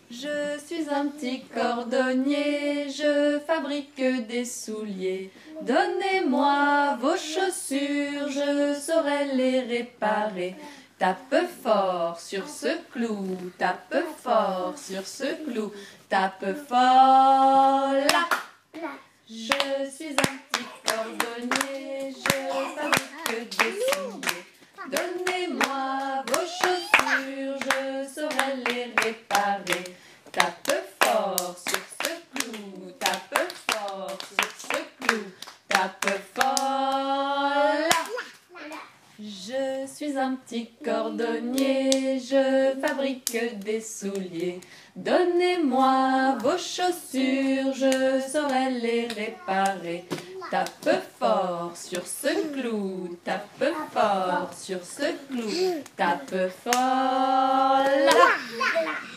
Je suis un petit cordonnier, je fabrique des souliers. Donnez-moi vos chaussures, je saurai les réparer. Tape fort sur ce clou, tape fort sur ce clou, tape fort là. Je suis un petit cordonnier, je fabrique des souliers. Donnez-moi vos chaussures, je saurai les réparer. Tape fort sur ce clou, tape fort sur ce clou, tape fort là. Je suis un petit cordonnier, je fabrique des souliers. Donnez-moi vos chaussures, je saurai les réparer. Tape fort sur ce clou, tape fort sur ce clou, tape fort là.